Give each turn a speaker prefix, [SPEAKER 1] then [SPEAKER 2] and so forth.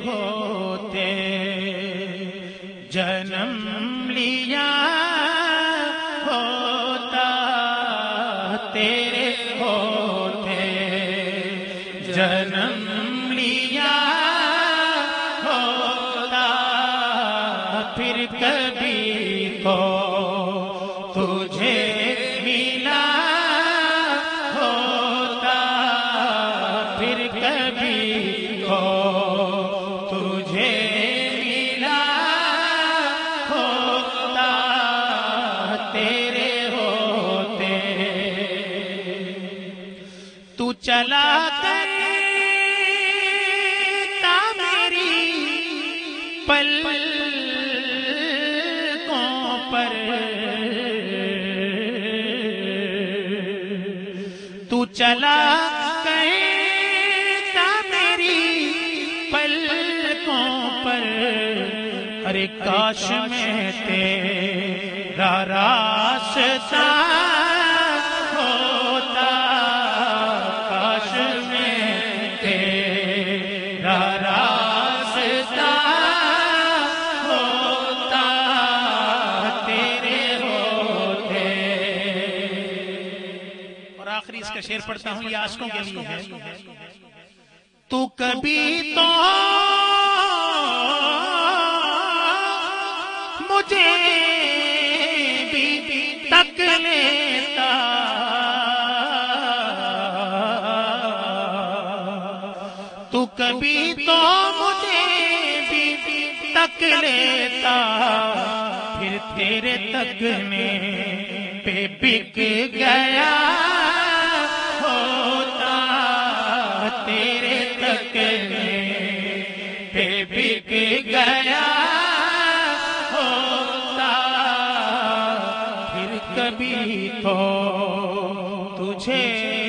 [SPEAKER 1] होते जन्म लिया होता, तेरे होते जन्म लिया होता, फिर कभी तो तुझे मिला होता, फिर कभी तो तुझे मिला होता, तेरे होते तू चला करता मेरी पलकों पर, तू चला कहता मेरी पलकों पर, अरे काश में तेरा रास्ता होता, काश में तेरा रास्ता होता, तेरे होते। और आखिरी इसका शेर पढ़ता हूं, ये आशिकों के लिए है। तू कभी तो मुझे भी तक लेता, तू कभी तो मुझे भी तक लेता, फिर तेरे तकने पे बिक गया होता, तेरे तकने पे बिक गया होता, फिर कभी तो तुझे